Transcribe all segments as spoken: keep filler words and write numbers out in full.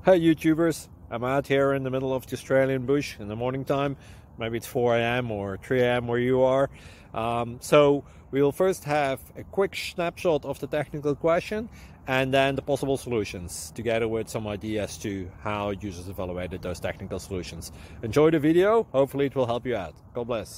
Hey YouTubers, I'm out here in the middle of the Australian bush in the morning time. Maybe it's four A M or three A M where you are. Um, so we'll first have a quick snapshot of the technical question and then the possible solutions, together with some ideas to how users evaluated those technical solutions. Enjoy the video, hopefully it will help you out. God bless.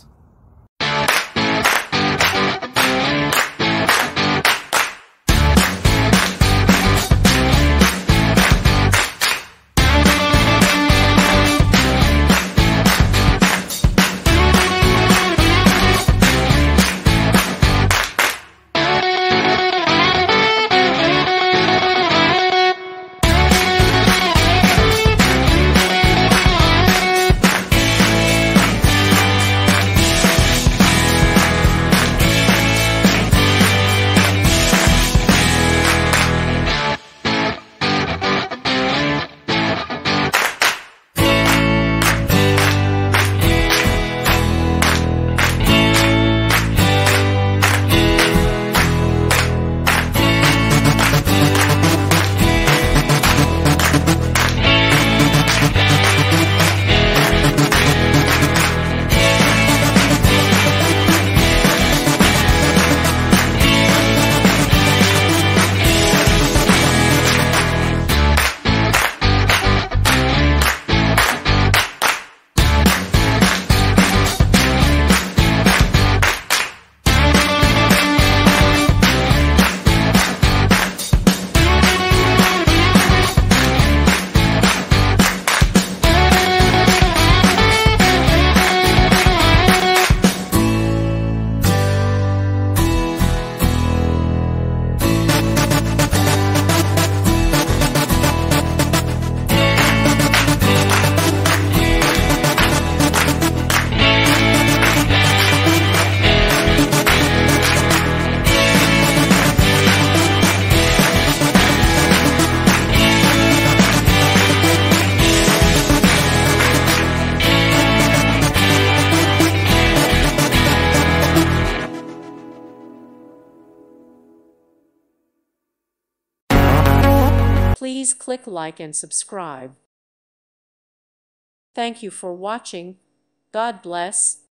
Please click like and subscribe. Thank you for watching. God bless.